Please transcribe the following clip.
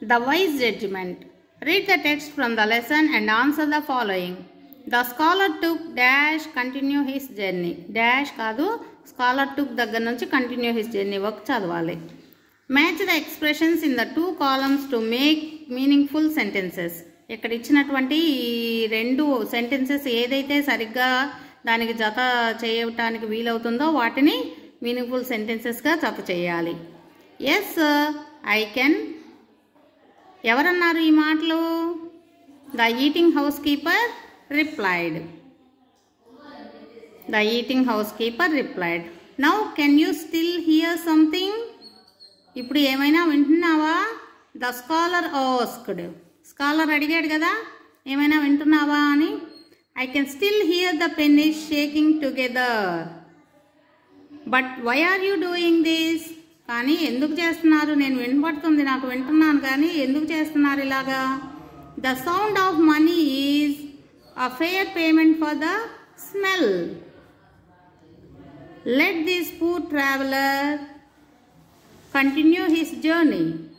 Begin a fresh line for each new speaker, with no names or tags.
The wise judgment. Read the text from the lesson and answer the following. The scholar took dash continue his journey. Dash కాదు, scholar took దగ్గర నుంచి continue his journey వరకు చదవాలి. Match the expressions in the two columns to make meaningful sentences. ఇక్కడ ఇచ్చినటువంటి ఈ రెండు sentences ఏదైతే సరిగ్గా దానికి జత చేయటానికి వీలవుతుందో వాటిని మీనింగ్ఫుల్ సెంటెన్సెస్గా జత చేయాలి. Yes I can. ఎవరన్నారు ఈ మాటలు? The eating house keeper replied. The eating house keeper replied. Now can you still hear something? ఇప్పుడు ఏమైనా వింటున్నావా? The scholar asked. స్కాలర్ అడిగాడు కదా, ఏమైనా వింటున్నావా అని. I can still hear the pennies shaking together. But why are you doing this? కానీ ఎందుకు చేస్తున్నారు? నేను వినపడుతుంది, నాకు వింటున్నాను, కానీ ఎందుకు చేస్తున్నారు ఇలాగా? The sound of money is a fair payment for the smell. Let this poor traveller continue his journey.